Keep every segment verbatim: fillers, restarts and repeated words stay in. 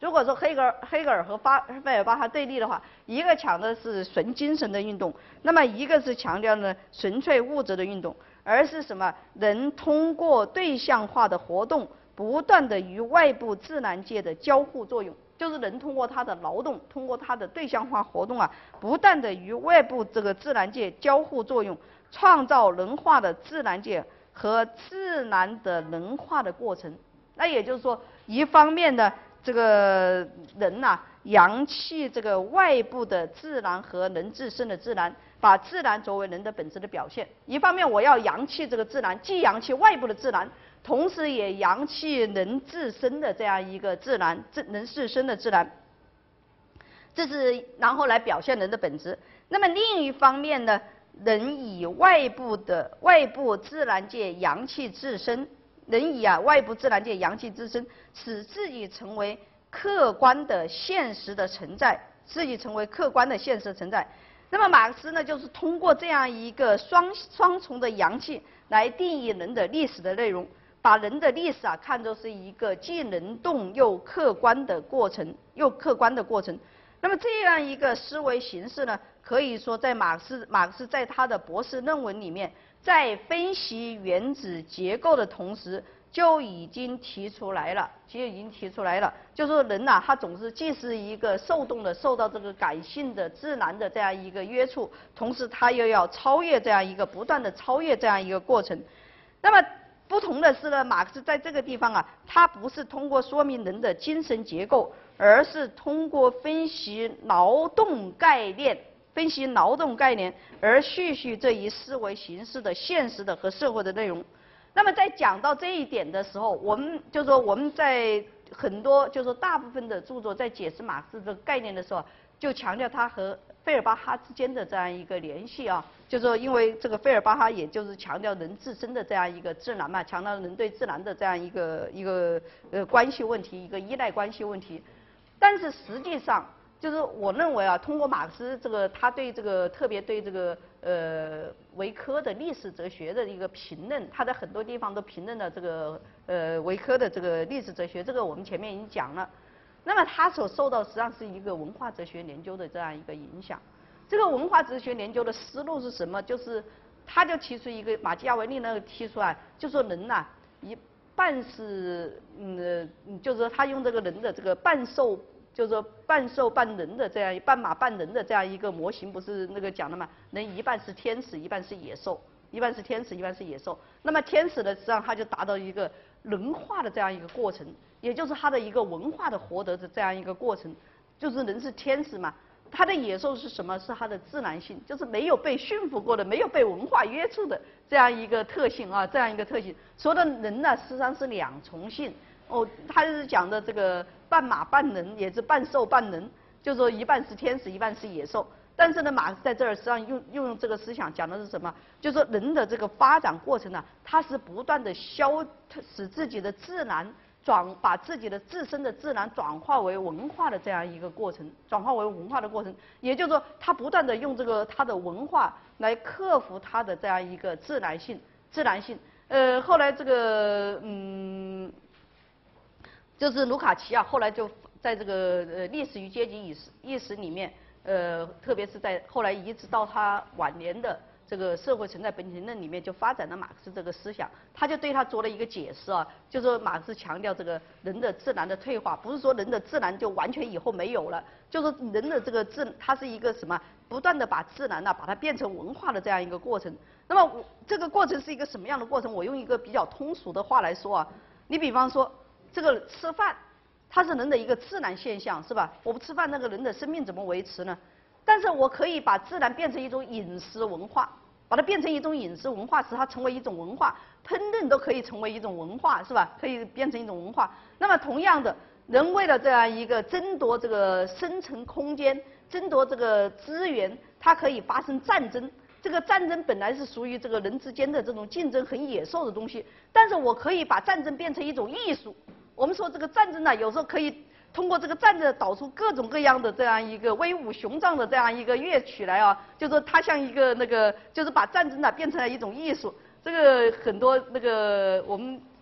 如果说黑格尔、黑格尔和巴费尔巴哈对立的话，一个强的是纯精神的运动，那么一个是强调呢纯粹物质的运动，而是什么？人通过对象化的活动，不断的与外部自然界的交互作用，就是人通过他的劳动，通过他的对象化活动啊，不断的与外部这个自然界交互作用，创造人化的自然界和自然的人化的过程。那也就是说，一方面呢，这个人呐、啊，扬弃这个外部的自然和人自身的自然，把自然作为人的本质的表现。一方面我要扬弃这个自然，既扬弃外部的自然，同时也扬弃人自身的这样一个自然，自人自身的自然。这是然后来表现人的本质。那么另一方面呢，人以外部的外部自然界扬弃自身。人以啊外部自然界扬弃自身，使自己成为客观的现实的存在，自己成为客观的现实的存在。那么马克思呢，就是通过这样一个双双重的扬弃来定义人的历史的内容，把人的历史啊看作是一个既能动又客观的过程，又客观的过程。那么这样一个思维形式呢，可以说在马克思马克思在他的博士论文里面，在分析原子结构的同时，就已经提出来了，就已经提出来了，就说人呐、啊，他总是既是一个受动的，受到这个感性的、自然的这样一个约束，同时他又要超越这样一个不断的超越这样一个过程。那么不同的是呢，马克思在这个地方啊，他不是通过说明人的精神结构，而是通过分析劳动概念。分析劳动概念，而叙述这一思维形式的现实的和社会的内容。那么在讲到这一点的时候，我们就说我们在很多就说大部分的著作在解释马克思这个概念的时候，就强调它和费尔巴哈之间的这样一个联系啊，就说因为这个费尔巴哈也就是强调人自身的这样一个自然嘛，强调人对自然的这样一个一个呃关系问题，一个依赖关系问题，但是实际上。就是我认为啊，通过马克思这个他对这个特别对这个呃维科的历史哲学的一个评论，他在很多地方都评论了这个呃维科的这个历史哲学，这个我们前面已经讲了。那么他所受到实际上是一个文化哲学研究的这样一个影响。这个文化哲学研究的思路是什么？就是他就提出一个马基雅维利呢提出来，就说人呐、啊、一半是嗯就是说他用这个人的这个半兽。就是说半兽半人的这样半马半人的这样一个模型，不是那个讲的嘛？人一半是天使，一半是野兽，一半是天使，一半是野兽。那么天使呢，实际上它就达到一个人化的这样一个过程，也就是它的一个文化的获得的这样一个过程。就是人是天使嘛，它的野兽是什么？是它的自然性，就是没有被驯服过的，没有被文化约束的这样一个特性啊，这样一个特性。说的人呢，实际上是两重性。哦，他就是讲的这个半马半人，也是半兽半人，就是说一半是天使，一半是野兽。但是呢，马克思在这儿实际上用用这个思想讲的是什么？就是说人的这个发展过程呢、啊，它是不断的消使自己的自然转，把自己的自身的自然转化为文化的这样一个过程，转化为文化的过程。也就是说，他不断的用这个他的文化来克服他的这样一个自然性，自然性。呃，后来这个嗯。就是卢卡奇啊，后来就在这个呃历史与阶级意识意识里面，呃，特别是在后来一直到他晚年的这个社会存在本体论里面，就发展了马克思这个思想，他就对他做了一个解释啊，就说马克思强调这个人的自然的退化，不是说人的自然就完全以后没有了，就是人的这个自，它是一个什么，不断的把自然呢、啊、把它变成文化的这样一个过程。那么这个过程是一个什么样的过程？我用一个比较通俗的话来说啊，你比方说。这个吃饭，它是人的一个自然现象，是吧？我不吃饭，那个人的生命怎么维持呢？但是我可以把自然变成一种饮食文化，把它变成一种饮食文化，使它成为一种文化，烹饪都可以成为一种文化，是吧？可以变成一种文化。那么同样的，人为了这样一个争夺这个生存空间，争夺这个资源，它可以发生战争。这个战争本来是属于这个人之间的这种竞争很野兽的东西，但是我可以把战争变成一种艺术。我们说这个战争呢，有时候可以通过这个战争导出各种各样的这样一个威武雄壮的这样一个乐曲来啊，就说它像一个那个，就是把战争呢变成了一种艺术。这个很多那个我们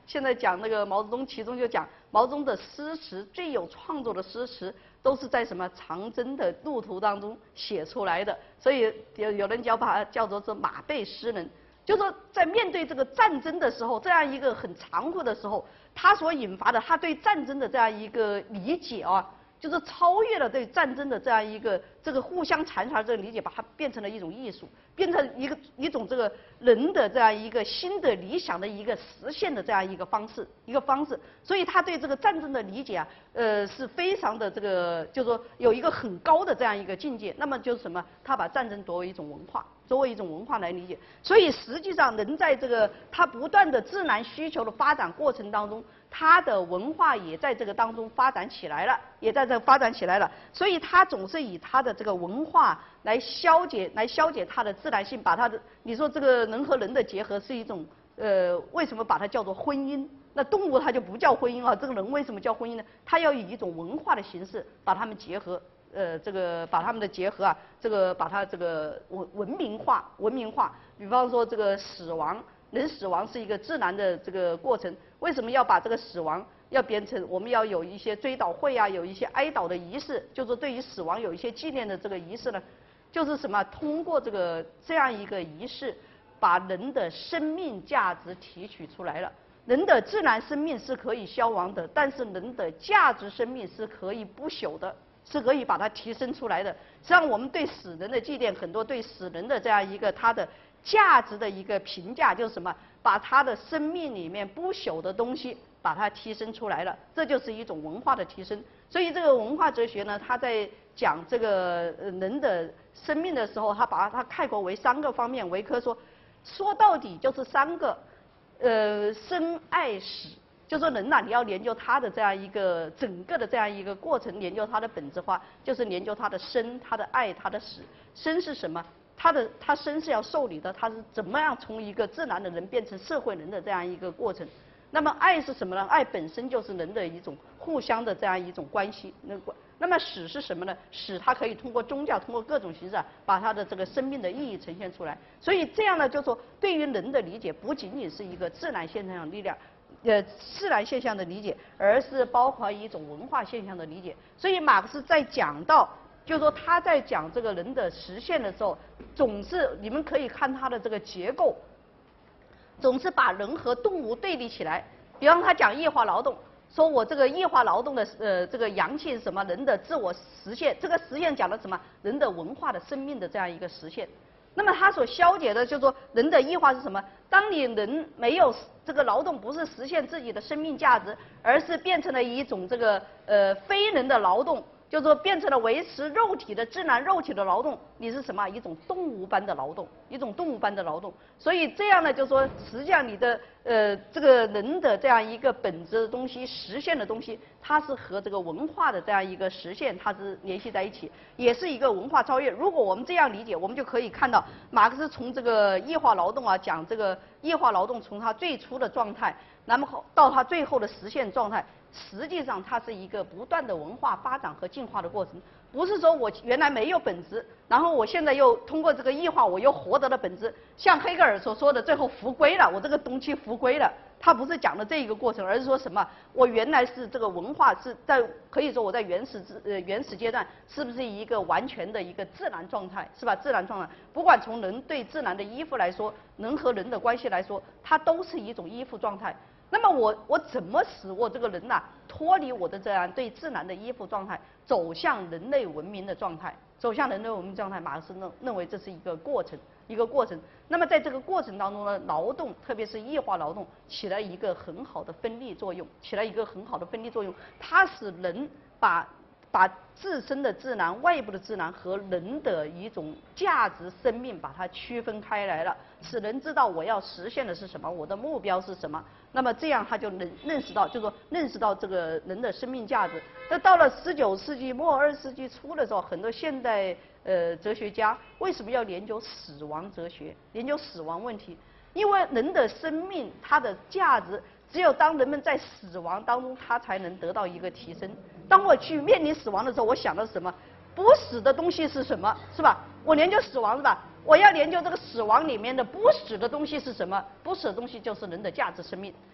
现在讲那个毛泽东，其中就讲毛泽东的诗词最有创作的诗词都是在什么长征的路途当中写出来的，所以有有人叫把它叫做是马背诗人。就说在面对这个战争的时候，这样一个很残酷的时候，他所引发的他对战争的这样一个理解啊，就是超越了对战争的这样一个这个互相残杀的这个理解，把它变成了一种艺术，变成一个一种这个人的这样一个新的理想的一个实现的这样一个方式，一个方式。所以他对这个战争的理解啊，呃，是非常的这个，就是说有一个很高的这样一个境界。那么就是什么？他把战争作为一种文化。作为一种文化来理解，所以实际上人在这个他不断的自然需求的发展过程当中，他的文化也在这个当中发展起来了，也在这发展起来了。所以他总是以他的这个文化来消解，来消解他的自然性，把他的你说这个人和人的结合是一种呃，为什么把它叫做婚姻？那动物它就不叫婚姻啊，这个人为什么叫婚姻呢？他要以一种文化的形式把它们结合。呃，这个把它们的结合啊，这个把它这个文文明化，文明化。比方说这个死亡，人死亡是一个自然的这个过程，为什么要把这个死亡要变成我们要有一些追悼会啊，有一些哀悼的仪式，就是对于死亡有一些纪念的这个仪式呢？就是什么？通过这个这样一个仪式，把人的生命价值提取出来了。人的自然生命是可以消亡的，但是人的价值生命是可以不朽的。是可以把它提升出来的。实际上，我们对死人的祭奠，很多对死人的这样一个他的价值的一个评价，就是什么？把他的生命里面不朽的东西，把它提升出来了，这就是一种文化的提升。所以，这个文化哲学呢，他在讲这个人的生命的时候，他把它概括为三个方面为科说，说到底就是三个，呃，生爱死。就说人呐、啊，你要研究他的这样一个整个的这样一个过程，研究他的本质化，就是研究他的生、他的爱、他的死。生是什么？他的他生是要受理的，他是怎么样从一个自然的人变成社会人的这样一个过程。那么爱是什么呢？爱本身就是人的一种互相的这样一种关系。那那么死是什么呢？死它可以通过宗教，通过各种形式啊，把它的这个生命的意义呈现出来。所以这样呢，就说对于人的理解，不仅仅是一个自然现象的力量。呃，自然现象的理解，而是包括一种文化现象的理解。所以马克思在讲到，就是说他在讲这个人的实现的时候，总是你们可以看他的这个结构，总是把人和动物对立起来。比方他讲异化劳动，说我这个异化劳动的呃这个阳气是什么？人的自我实现，这个实现讲的什么？人的文化的生命的这样一个实现。那么他所消解的就是说人的异化是什么？当你人没有这个劳动，不是实现自己的生命价值，而是变成了一种这个呃非人的劳动，就是说变成了维持肉体的自然肉体的劳动，你是什么？一种动物般的劳动，一种动物般的劳动。所以这样呢，就是说实际上你的呃这个人的这样一个本质的东西，实现的东西，它是和这个文化的这样一个实现，它是联系在一起，也是一个文化超越。如果我们这样理解，我们就可以看到马克思从这个异化劳动啊讲这个异化劳动从它最初的状态，那么到它最后的实现状态。实际上，它是一个不断的文化发展和进化的过程，不是说我原来没有本质，然后我现在又通过这个异化，我又获得了本质。像黑格尔所说的，最后复归了，我这个东西复归了。他不是讲的这一个过程，而是说什么？我原来是这个文化是在可以说我在原始呃原始阶段是不是一个完全的一个自然状态，是吧？自然状态，不管从人对自然的依附来说，人和人的关系来说，它都是一种依附状态。那么我我怎么使我这个人呐、啊、脱离我的这样对自然的依附状态，走向人类文明的状态，走向人类文明状态？马克思认认为这是一个过程，一个过程。那么在这个过程当中呢，劳动，特别是异化劳动，起了一个很好的分立作用，起了一个很好的分立作用，它使人把把自身的自然、外部的自然和人的一种价值生命把它区分开来了，使人知道我要实现的是什么，我的目标是什么。那么这样他就能认识到，就是说认识到这个人的生命价值。那到了十九世纪末二十世纪初的时候，很多现代呃哲学家为什么要研究死亡哲学，研究死亡问题？因为人的生命它的价值，只有当人们在死亡当中，他才能得到一个提升。当我去面临死亡的时候，我想的是什么？不死的东西是什么？是吧？我研究死亡是吧？我要研究这个死亡里面的不死的东西是什么？不死的东西就是人的价值生命。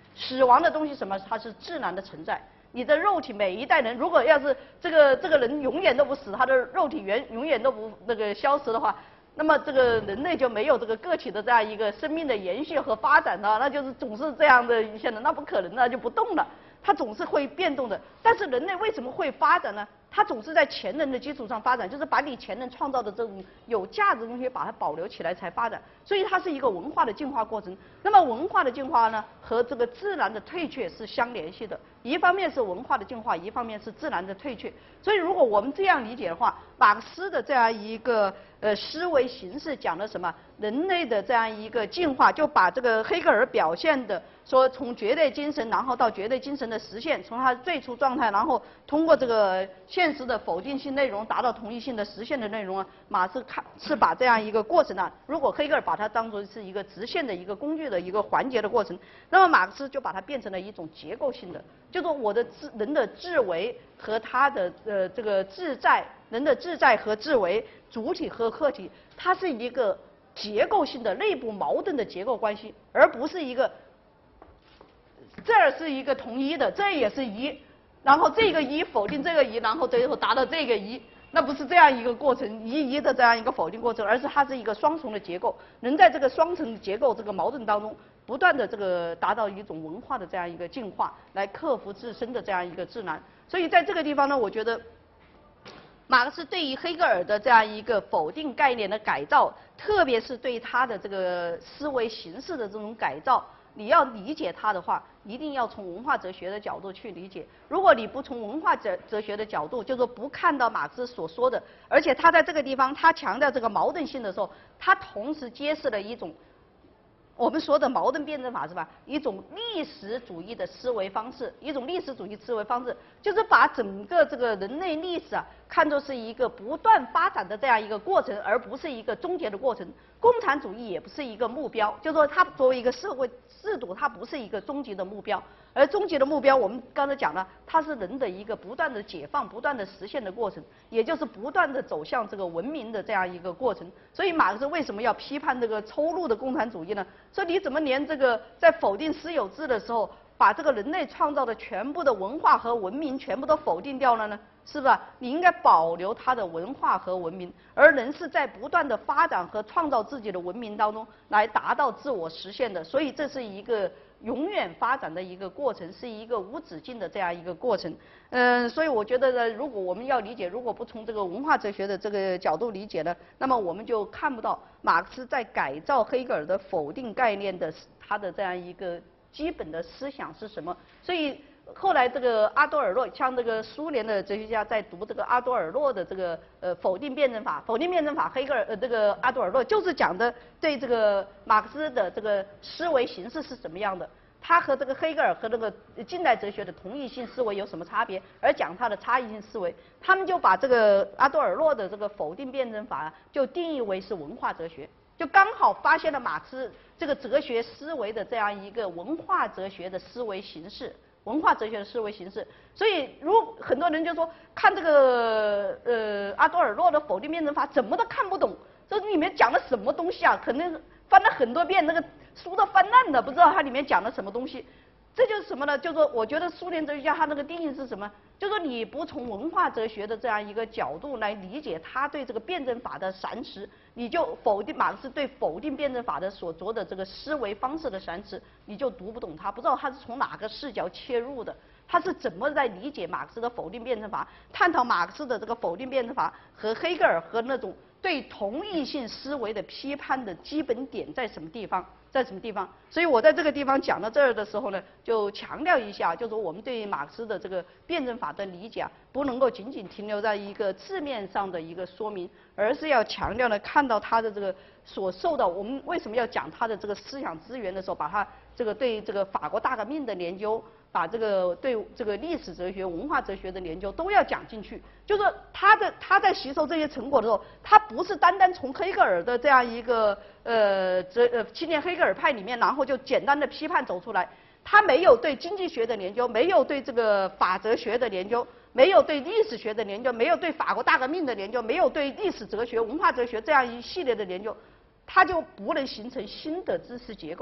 死亡的东西什么？它是自然的存在。你的肉体每一代人，如果要是这个这个人永远都不死，他的肉体原永远都不那个消失的话，那么这个人类就没有这个个体的这样一个生命的延续和发展了，那就是总是这样的一些人，那不可能的，就不动了，它总是会变动的。但是人类为什么会发展呢？它总是在前人的基础上发展，就是把你前人创造的这种有价值的东西把它保留起来才发展，所以它是一个文化的进化过程。那么文化的进化呢，和这个自然的退却是相联系的，一方面是文化的进化，一方面是自然的退却。所以如果我们这样理解的话，马克思的这样一个呃思维形式讲的什么？人类的这样一个进化，就把这个黑格尔表现的说从绝对精神，然后到绝对精神的实现，从它最初状态，然后通过这个现实的否定性内容达到同一性的实现的内容啊，马克思看是把这样一个过程呢，如果黑格尔把它当作是一个直线的一个工具的一个环节的过程，那么马克思就把它变成了一种结构性的，就说我的自人的自为和他的呃这个自在，人的自在和自为，主体和客体，它是一个结构性的内部矛盾的结构关系，而不是一个这儿是一个同一的，这也是一，然后这个一否定这个一，然后最后达到这个一，那不是这样一个过程，一一的这样一个否定过程，而是它是一个双重的结构，能在这个双重结构这个矛盾当中，不断的这个达到一种文化的这样一个进化，来克服自身的这样一个自然。所以在这个地方呢，我觉得马克思对于黑格尔的这样一个否定概念的改造，特别是对他的这个思维形式的这种改造，你要理解它的话，一定要从文化哲学的角度去理解。如果你不从文化哲哲学的角度，就是说不看到马克思所说的，而且他在这个地方他强调这个矛盾性的时候，他同时揭示了一种我们说的矛盾辩证法是吧？一种历史主义的思维方式，一种历史主义思维方式，就是把整个这个人类历史啊，看作是一个不断发展的这样一个过程，而不是一个终结的过程。共产主义也不是一个目标，就是说它作为一个社会制度，它不是一个终极的目标。而终极的目标，我们刚才讲了，它是人的一个不断的解放、不断的实现的过程，也就是不断的走向这个文明的这样一个过程。所以马克思为什么要批判这个抽露的共产主义呢？说你怎么连这个在否定私有制的时候，把这个人类创造的全部的文化和文明全部都否定掉了呢？是吧？你应该保留它的文化和文明，而人是在不断的发展和创造自己的文明当中来达到自我实现的，所以这是一个永远发展的一个过程，是一个无止境的这样一个过程。嗯，所以我觉得呢，如果我们要理解，如果不从这个文化哲学的这个角度理解呢，那么我们就看不到马克思在改造黑格尔的否定概念的他的这样一个基本的思想是什么。所以后来这个阿多尔洛，像这个苏联的哲学家在读这个阿多尔洛的这个呃否定辩证法，否定辩证法，黑格尔呃这个阿多尔洛就是讲的对这个马克思的这个思维形式是什么样的，他和这个黑格尔和这个近代哲学的同异性思维有什么差别，而讲他的差异性思维，他们就把这个阿多尔洛的这个否定辩证法就定义为是文化哲学，就刚好发现了马克思这个哲学思维的这样一个文化哲学的思维形式。文化哲学的思维形式，所以如很多人就说看这个呃阿多尔洛的否定辩证法怎么都看不懂，这里面讲了什么东西啊？可能翻了很多遍，那个书都翻烂了，不知道它里面讲了什么东西。这就是什么呢？就是说，我觉得苏联哲学家他那个定义是什么？就是说你不从文化哲学的这样一个角度来理解他对这个辩证法的阐释，你就否定马克思对否定辩证法的所着的这个思维方式的阐释，你就读不懂他，不知道他是从哪个视角切入的，他是怎么在理解马克思的否定辩证法，探讨马克思的这个否定辩证法和黑格尔和那种对同异性思维的批判的基本点在什么地方？在什么地方？所以我在这个地方讲到这儿的时候呢，就强调一下，就是我们对马克思的这个辩证法的理解啊，不能够仅仅停留在一个字面上的一个说明，而是要强调呢，看到他的这个所受到，我们为什么要讲他的这个思想资源的时候，把他这个对这个法国大革命的研究，把这个对这个历史哲学、文化哲学的研究都要讲进去。就是说他的他在吸收这些成果的时候，他不是单单从黑格尔的这样一个呃哲呃青年黑格尔派里面，然后就简单的批判走出来。他没有对经济学的研究，没有对这个法哲学的研究，没有对历史学的研究，没有对法国大革命的研究，没有对历史哲学、文化哲学这样一系列的研究，他就不能形成新的知识结构。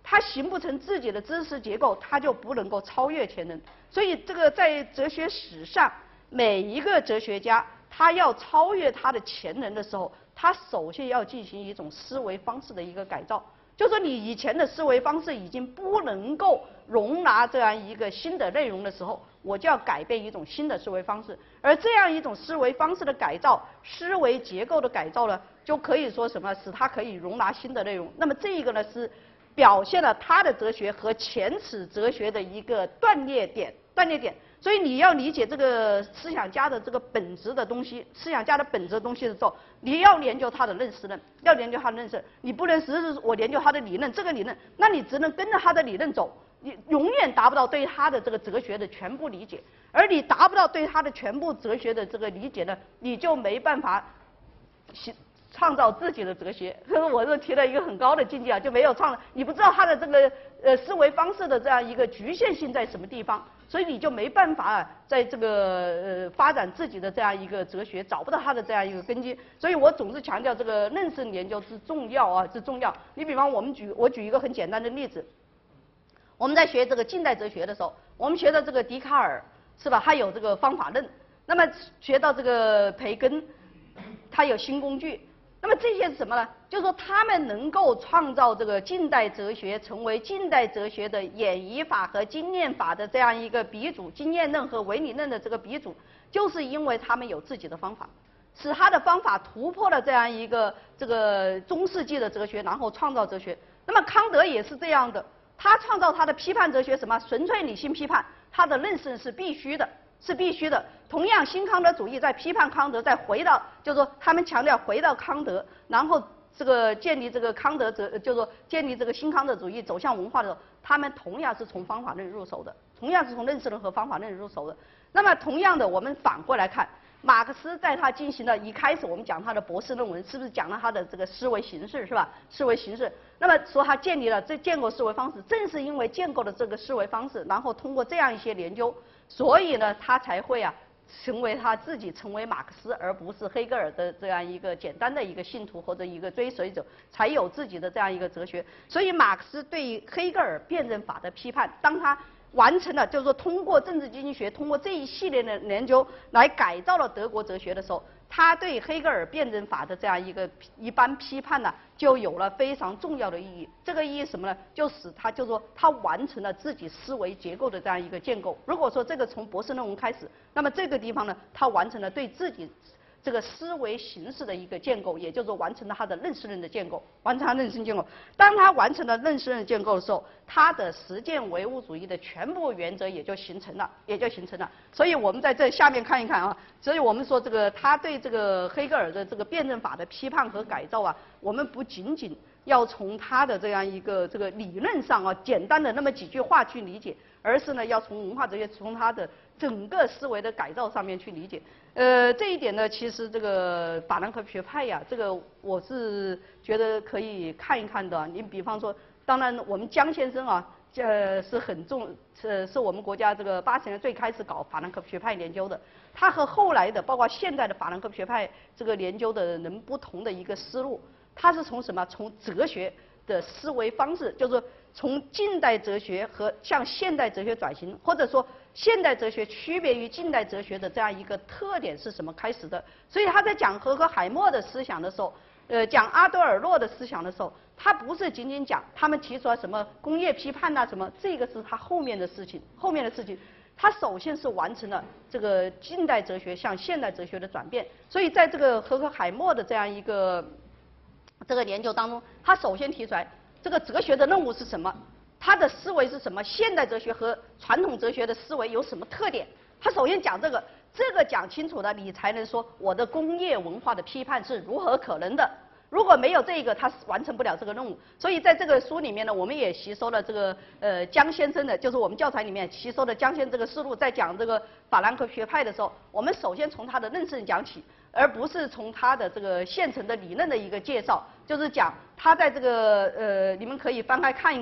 他形不成自己的知识结构，他就不能够超越前人。所以这个在哲学史上，每一个哲学家他要超越他的前人的时候，他首先要进行一种思维方式的一个改造。就说你以前的思维方式已经不能够容纳这样一个新的内容的时候，我就要改变一种新的思维方式。而这样一种思维方式的改造，思维结构的改造呢，就可以说什么，使它可以容纳新的内容。那么这一个呢，是表现了他的哲学和前此哲学的一个断裂点，断裂点。所以你要理解这个思想家的这个本质的东西，思想家的本质的东西的时候，你要研究他的认识论，要研究他的认识，你不能只是我研究他的理论，这个理论，那你只能跟着他的理论走，你永远达不到对他的这个哲学的全部理解，而你达不到对他的全部哲学的这个理解呢，你就没办法创造自己的哲学。所以我是提了一个很高的境界啊，就没有创，你不知道他的这个呃思维方式的这样一个局限性在什么地方。所以你就没办法啊，在这个呃发展自己的这样一个哲学，找不到它的这样一个根基。所以我总是强调这个认识研究之重要啊，之重要。你比方我们举我举一个很简单的例子，我们在学这个近代哲学的时候，我们学到这个笛卡尔是吧？他有这个方法论，那么学到这个培根，他有新工具。那么这些是什么呢？就是说他们能够创造这个近代哲学成为近代哲学的演绎法和经验法的这样一个鼻祖，经验论和唯理论的这个鼻祖，就是因为他们有自己的方法，使他的方法突破了这样一个这个中世纪的哲学，然后创造哲学。那么康德也是这样的，他创造他的批判哲学，什么纯粹理性批判，他的认识是必须的。是必须的。同样，新康德主义在批判康德，再回到，就是说他们强调回到康德，然后这个建立这个康德哲，就是说建立这个新康德主义走向文化的时候，他们同样是从方法论入手的，同样是从认识论和方法论入手的。那么同样的，我们反过来看，马克思在他进行了一开始我们讲他的博士论文，是不是讲了他的这个思维形式，是吧？思维形式。那么说他建立了这建构思维方式，正是因为建构了这个思维方式，然后通过这样一些研究，所以呢，他才会啊成为他自己成为马克思，而不是黑格尔的这样一个简单的一个信徒或者一个追随者，才有自己的这样一个哲学。所以马克思对于黑格尔辩证法的批判，当他完成了，就是说通过政治经济学，通过这一系列的研究来改造了德国哲学的时候，他对黑格尔辩证法的这样一个一般批判呢，就有了非常重要的意义。这个意义什么呢？就使他就说他完成了自己思维结构的这样一个建构。如果说这个从博士论文开始，那么这个地方呢，他完成了对自己这个思维形式的一个建构，也就是说完成了他的认识论的建构，完成他认识论建构。当他完成了认识论建构的时候，他的实践唯物主义的全部原则也就形成了，也就形成了。所以我们在这下面看一看啊，所以我们说这个他对这个黑格尔的这个辩证法的批判和改造啊，我们不仅仅要从他的这样一个这个理论上啊，简单的那么几句话去理解，而是呢要从文化哲学，从他的整个思维的改造上面去理解。呃，这一点呢，其实这个法兰克学派呀，这个我是觉得可以看一看的。你比方说，当然我们江先生啊，呃是很重，是是我们国家这个八十年最开始搞法兰克学派研究的。他和后来的，包括现代的法兰克学派这个研究的人不同的一个思路，他是从什么？从哲学的思维方式，就是从近代哲学和向现代哲学转型，或者说现代哲学区别于近代哲学的这样一个特点是什么开始的？所以他在讲荷和海默的思想的时候，呃，讲阿多尔诺的思想的时候，他不是仅仅讲他们提出了什么工业批判呐、啊、什么，这个是他后面的事情，后面的事情。他首先是完成了这个近代哲学向现代哲学的转变，所以在这个荷和海默的这样一个这个研究当中，他首先提出来这个哲学的任务是什么，他的思维是什么，现代哲学和传统哲学的思维有什么特点，他首先讲这个，这个讲清楚了，你才能说我的工业文化的批判是如何可能的。如果没有这个，他完成不了这个任务。所以在这个书里面呢，我们也吸收了这个呃江先生的，就是我们教材里面吸收了江先生这个思路，在讲这个法兰克学派的时候，我们首先从他的认识讲起，而不是从他的这个现成的理论的一个介绍，就是讲他在这个呃，你们可以翻开看一看啊，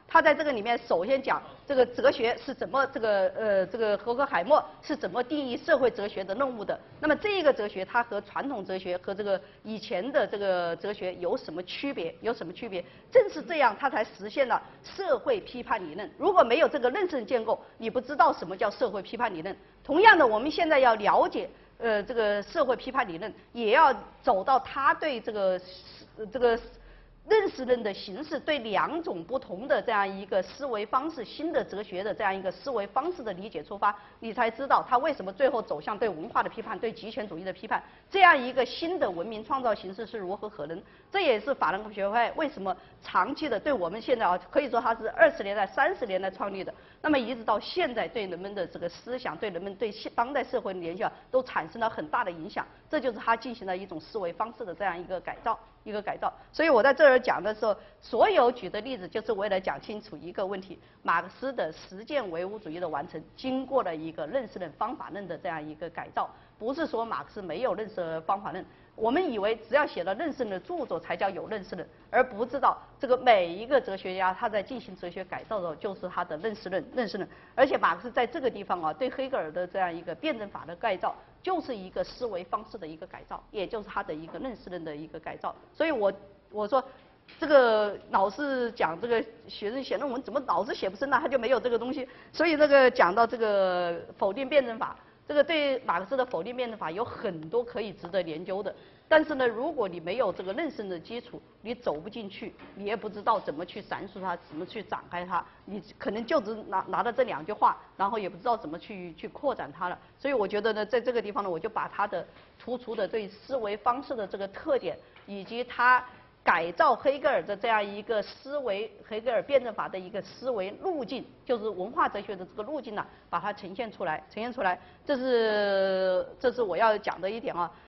他在这个里面首先讲这个哲学是怎么这个呃这个荷克海默是怎么定义社会哲学的任务的。那么这一个哲学它和传统哲学和这个以前的这个哲学有什么区别？有什么区别？正是这样，它才实现了社会批判理论。如果没有这个认识建构，你不知道什么叫社会批判理论。同样的，我们现在要了解呃这个社会批判理论，也要走到他对这个这个认识论的形式，对两种不同的这样一个思维方式、新的哲学的这样一个思维方式的理解出发，你才知道他为什么最后走向对文化的批判、对极权主义的批判，这样一个新的文明创造形式是如何可能？这也是法兰克福学会为什么长期的对我们现在啊，可以说它是二十年代、三十年代创立的，那么一直到现在对人们的这个思想、对人们对现当代社会的联想都产生了很大的影响，这就是他进行了一种思维方式的这样一个改造。一个改造，所以我在这儿讲的时候，所有举的例子就是为了讲清楚一个问题：马克思的实践唯物主义的完成，经过了一个认识论、方法论的这样一个改造。不是说马克思没有认识方法论，我们以为只要写了认识论的著作才叫有认识论，而不知道这个每一个哲学家他在进行哲学改造的时候，就是他的认识论、认识论。而且马克思在这个地方啊，对黑格尔的这样一个辩证法的改造，就是一个思维方式的一个改造，也就是他的一个认识论的一个改造。所以我我说，这个老是讲这个学生写论文怎么老是写不深呢？他就没有这个东西。所以那个讲到这个否定辩证法，这个对马克思的否定辩证法有很多可以值得研究的。但是呢，如果你没有这个认识的基础，你走不进去，你也不知道怎么去阐述它，怎么去展开它，你可能就只拿拿到这两句话，然后也不知道怎么去去扩展它了。所以我觉得呢，在这个地方呢，我就把它的突出的对思维方式的这个特点，以及它改造黑格尔的这样一个思维，黑格尔辩证法的一个思维路径，就是文化哲学的这个路径呢，把它呈现出来，呈现出来，这是这是我要讲的一点啊。